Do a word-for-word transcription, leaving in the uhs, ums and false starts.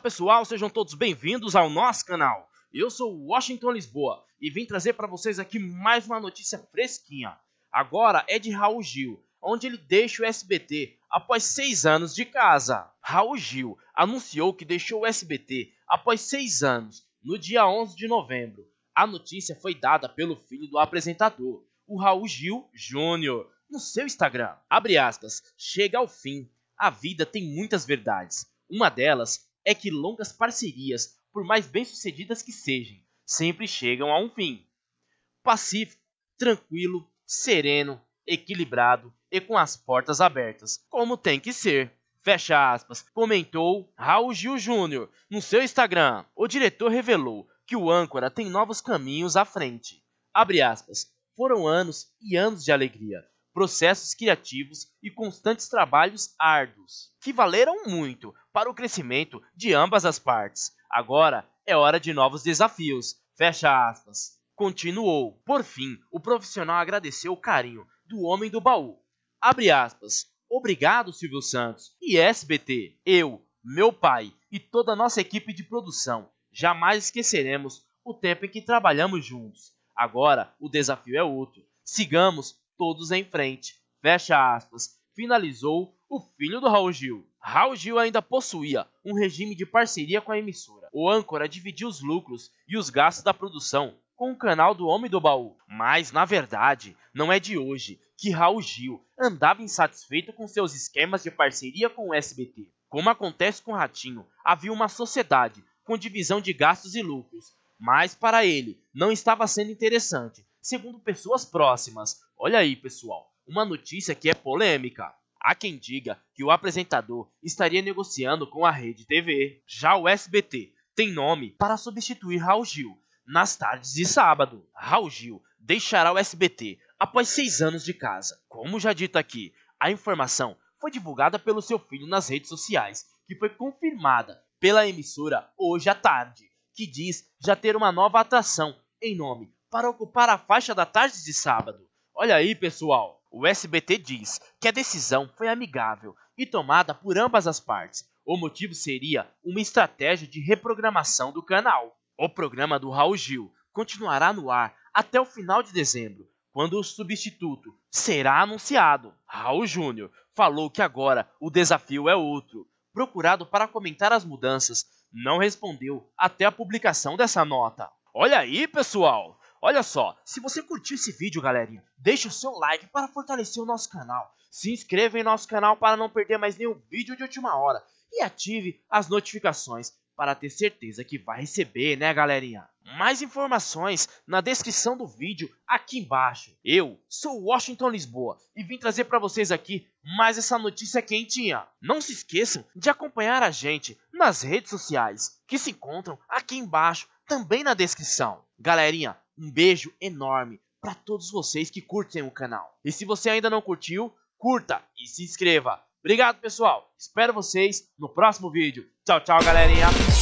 pessoal, sejam todos bem-vindos ao nosso canal. Eu sou o Washington Lisboa e vim trazer para vocês aqui mais uma notícia fresquinha. Agora é de Raul Gil, onde ele deixa o S B T após seis anos de casa. Raul Gil anunciou que deixou o S B T após seis anos, no dia onze de novembro. A notícia foi dada pelo filho do apresentador, o Raul Gil Júnior, no seu Instagram. Abre aspas, chega ao fim. A vida tem muitas verdades. Uma delas é que longas parcerias, por mais bem-sucedidas que sejam, sempre chegam a um fim. Pacífico, tranquilo, sereno, equilibrado e com as portas abertas, como tem que ser. Fecha aspas, comentou Raul Gil Júnior no seu Instagram. O diretor revelou que o âncora tem novos caminhos à frente. Abre aspas, foram anos e anos de alegria, processos criativos e constantes trabalhos árduos, que valeram muito para o crescimento de ambas as partes. Agora é hora de novos desafios. Fecha aspas. Continuou. Por fim, o profissional agradeceu o carinho do homem do baú. Abre aspas. Obrigado, Silvio Santos e S B T. Eu, meu pai e toda a nossa equipe de produção jamais esqueceremos o tempo em que trabalhamos juntos. Agora o desafio é outro. Sigamos todos em frente. Fecha aspas. Finalizou o filho do Raul Gil. Raul Gil ainda possuía um regime de parceria com a emissora. O âncora dividia os lucros e os gastos da produção com o canal do Homem do Baú. Mas, na verdade, não é de hoje que Raul Gil andava insatisfeito com seus esquemas de parceria com o S B T. Como acontece com o Ratinho, havia uma sociedade com divisão de gastos e lucros. Mas, para ele, não estava sendo interessante, segundo pessoas próximas. Olha aí, pessoal, uma notícia que é polêmica. Há quem diga que o apresentador estaria negociando com a Rede T V. Já o S B T tem nome para substituir Raul Gil nas tardes de sábado. Raul Gil deixará o S B T após seis anos de casa. Como já dito aqui, a informação foi divulgada pelo seu filho nas redes sociais, que foi confirmada pela emissora hoje à tarde, que diz já ter uma nova atração em nome para ocupar a faixa da tarde de sábado. Olha aí, pessoal, o S B T diz que a decisão foi amigável e tomada por ambas as partes. O motivo seria uma estratégia de reprogramação do canal. O programa do Raul Gil continuará no ar até o final de dezembro, quando o substituto será anunciado. Raul Júnior falou que agora o desafio é outro. Procurado para comentar as mudanças, não respondeu até a publicação dessa nota. Olha aí, pessoal! Olha só, se você curtiu esse vídeo, galerinha, deixe o seu like para fortalecer o nosso canal. Se inscreva em nosso canal para não perder mais nenhum vídeo de última hora. E ative as notificações para ter certeza que vai receber, né, galerinha? Mais informações na descrição do vídeo aqui embaixo. Eu sou o Washington Lisboa e vim trazer para vocês aqui mais essa notícia quentinha. Não se esqueçam de acompanhar a gente nas redes sociais, que se encontram aqui embaixo, também na descrição. Galerinha, um beijo enorme para todos vocês que curtem o canal. E se você ainda não curtiu, curta e se inscreva. Obrigado, pessoal. Espero vocês no próximo vídeo. Tchau, tchau, galerinha.